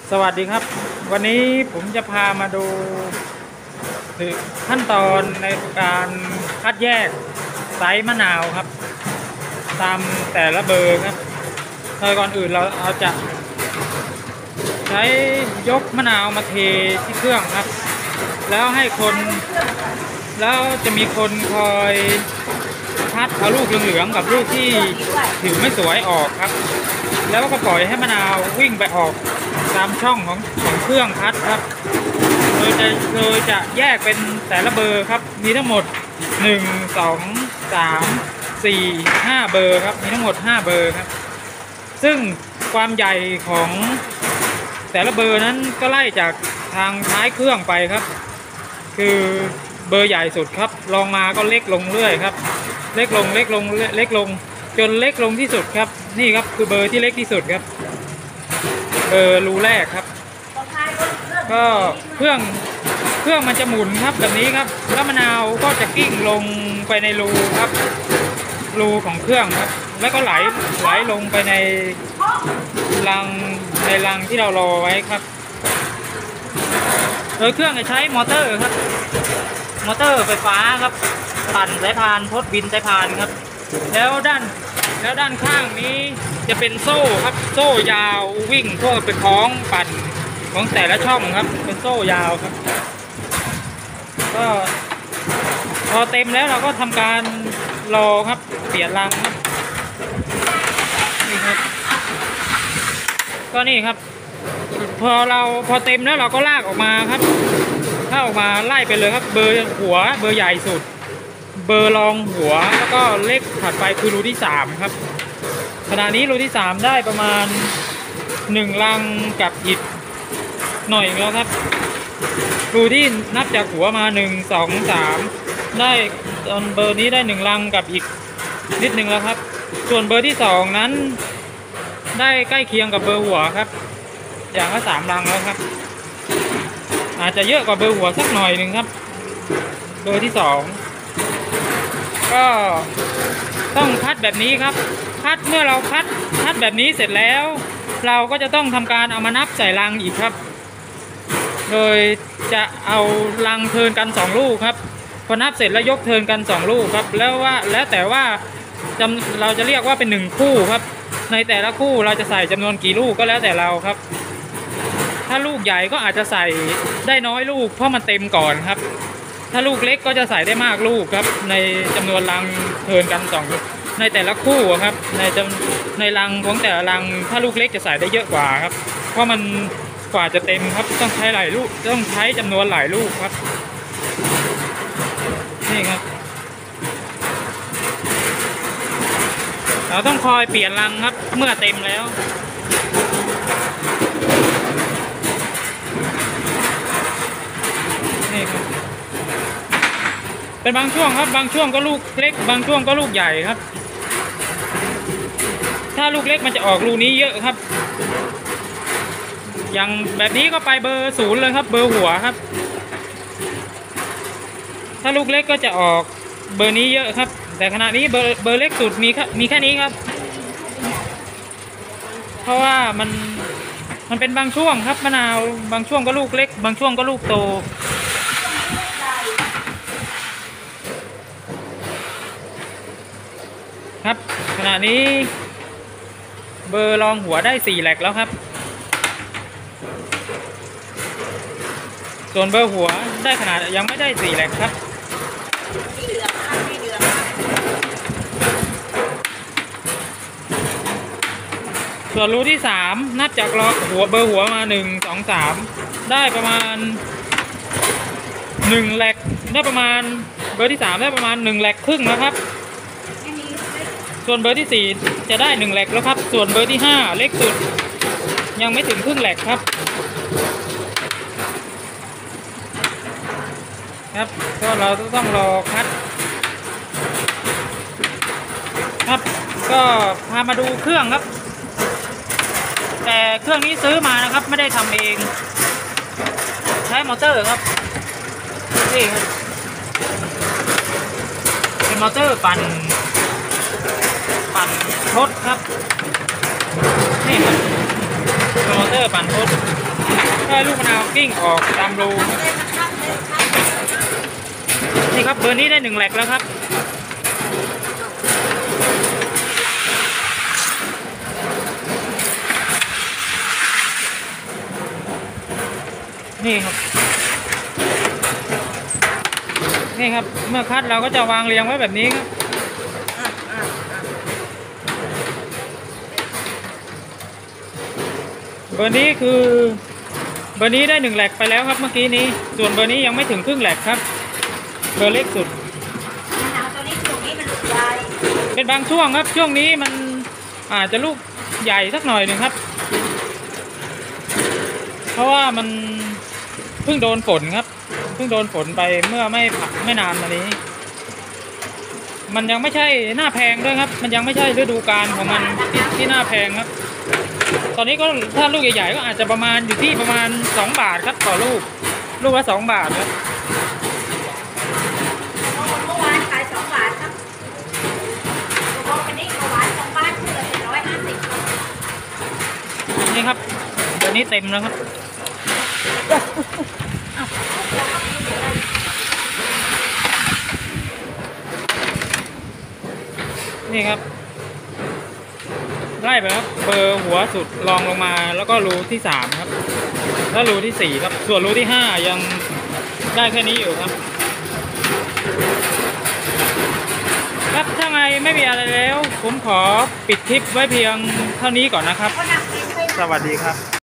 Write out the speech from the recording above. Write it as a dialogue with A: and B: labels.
A: สวัสดีครับวันนี้ผมจะพามาดูขั้นตอนในการคัดแยกไซส์มะนาวครับตามแต่ละเบอร์ครับโดยก่อนอื่นเราจะใช้ยกมะนาวมาเทที่เครื่องครับแล้วให้คนแล้วจะมีคนคอยคัดเอาลูกเหลืองๆกับลูกที่ผิวไม่สวยออกครับแล้วก็ปล่อยให้มะนาววิ่งไปออกตามช่องของเครื่องคัดครับโดยจะแยกเป็นแต่ละเบอร์ครับมีทั้งหมด1 2 3 4 5เบอร์ครับมีทั้งหมด5เบอร์ครับซึ่งความใหญ่ของแต่ละเบอร์นั้นก็ไล่จากทางท้ายเครื่องไปครับคือเบอร์ใหญ่สุดครับลองมาก็เล็กลงเรื่อยครับเล็กลงจนเล็กลงที่สุดครับนี่ครับคือเบอร์ที่เล็กที่สุดครับเบอร์รูแรกครับก็เครื่องมันจะหมุนครับแบบนี้ครับแล้วมะนาวก็จะกิ้งลงไปในรูครับรูของเครื่องครับแล้วก็ไหลลงไปในรังที่เรารอไว้ครับโดยเครื่องจะใช้มอเตอร์ครับมอเตอร์ไฟฟ้าครับปั่นสายพานทดบินสายพานครับแล้วด้านข้างนี้จะเป็นโซ่ครับโซ่ยาววิ่งเพื่อไปคล้องปั่นของแต่ละช่องครับเป็นโซ่ยาวครับก็พอเต็มแล้วเราก็ทำการรอครับเปลี่ยนรังครับนี่ครับก็นี่ครับพอเต็มแล้วเราก็ลากออกมาครับถ้าออกมาไล่ไปเลยครับเบอร์หัวเบอร์ใหญ่สุดเบอร์รองหัวแล้วก็เลขถัดไปคือรูที่3ครับขณะนี้รูที่3ได้ประมาณ1รังกับอีกหน่อยแล้วครับรูที่นับจากหัวมา1 2 3ได้ตอนเบอร์นี้ได้1รังกับอีกนิดนึงแล้วครับส่วนเบอร์ที่2นั้นได้ใกล้เคียงกับเบอร์หัวครับอย่างละ3รังแล้วครับอาจจะเยอะกว่าเบอร์หัวสักหน่อยหนึ่งครับเบอร์ที่2ก็ต้องคัดแบบนี้ครับเมื่อเราคัดแบบนี้เสร็จแล้วเราก็จะต้องทำการเอามานับใส่รังอีกครับโดยจะเอารังเทิร์นกัน2ลูกครับพอนับเสร็จแล้วยกเทิร์นกัน2ลูกครับแล้วแต่ว่าเราจะเรียกว่าเป็น1คู่ครับในแต่ละคู่เราจะใส่จำนวนกี่ลูกก็แล้วแต่เราครับถ้าลูกใหญ่ก็อาจจะใส่ได้น้อยลูกเพราะมันเต็มก่อนครับถ้าลูกเล็กก็จะใส่ได้มากลูกครับในจำนวนรังเทิร์นกัน2ในแต่ละคู่ครับในรังของแต่ละรังถ้าลูกเล็กจะใส่ได้เยอะกว่าครับเพราะมันกว่าจะเต็มครับต้องใช้หลายลูกต้องใช้จำนวนหลายลูกครับนี่ครับเราต้องคอยเปลี่ยนรังครับเมื่อเต็มแล้วนี่ครับเป็นบางช่วงครับบางช่วงก็ลูกเล็กบางช่วงก็ลูกใหญ่ครับถ้าลูกเล็กมันจะออกรูนี้เยอะครับอย่างแบบนี้ก็ไปเบอร์0เลยครับเบอร์หัวครับถ้าลูกเล็กก็จะออกเบอร์นี้เยอะครับแต่ขณะนี้เบอร์เล็กสุดมีแค่นี้ครับเพราะว่ามันเป็นบางช่วงครับมะนาวบางช่วงก็ลูกเล็กบางช่วงก็ลูกโตครับขณะนี้เบอร์รองหัวได้4แหลกแล้วครับส่วนเบอร์หัวได้ขนาดยังไม่ได้4แหลกครับส่วนรูที่3นับจากเบอร์หัวมา1 2 3ได้ประมาณ1แหลกได้ประมาณเบอร์ที่3ได้ประมาณ1แหลกครึ่งนะครับส่วนเบอร์ที่4จะได้1แหลกแล้วครับส่วนเบอร์ที่5เล็กสุดยังไม่ถึงครึ่งแหลกครับก็เราต้องรอคัดครับก็พามาดูเครื่องครับแต่เครื่องนี้ซื้อมานะครับไม่ได้ทำเองใช้มอเตอร์ครับนี่ครับเป็นมอเตอร์ปั่นทดครับนี่ครับเป็นมอเตอร์ปั่นทดให้ลูกมะนาวกิ้งออกตามรูนี่ครับเบอร์นี้ได้1แหลกแล้วครับนี่ครับนี่ครับเมื่อคัดเราก็จะวางเรียงไว้แบบนี้ครับเบอร์นี้คือเบอร์นี้ได้1แหลกไปแล้วครับเมื่อกี้นี้ส่วนเบอร์นี้ยังไม่ถึงครึ่งแหลกครับเบอร์เล็กสุดเป็นบางช่วงครับช่วงนี้มันอาจจะลูกใหญ่สักหน่อยหนึ่งครับเพราะว่ามันเพิ่งโดนฝนครับเพิ่งโดนฝนไปเมื่อไม่นานมานี้มันยังไม่ใช่หน้าแพงด้วยครับมันยังไม่ใช่ฤดูกาลของมันที่หน้าแพงครับตอนนี้ก็ถ้าลูกใหญ่ๆก็อาจจะประมาณอยู่ที่ประมาณ2 บาทครับต่อลูกละ2 บาทครับ
B: เมื่อวานขาย2 บาทครับวันนี้หวาน2 บาทคือ150
A: นี่ครับเดี๋ยวนี้เต็มแล้วครับนี่ครับไล่ไปครับเบอร์หัวสุดรองลงมาแล้วก็รูที่3ครับแล้วรูที่4ครับส่วนรูที่5ยังได้แค่นี้อยู่ครับครับถ้าไงไม่มีอะไรแล้วผมขอปิดคลิปไว้เพียงเท่านี้ก่อนนะครับสวัสดีครับ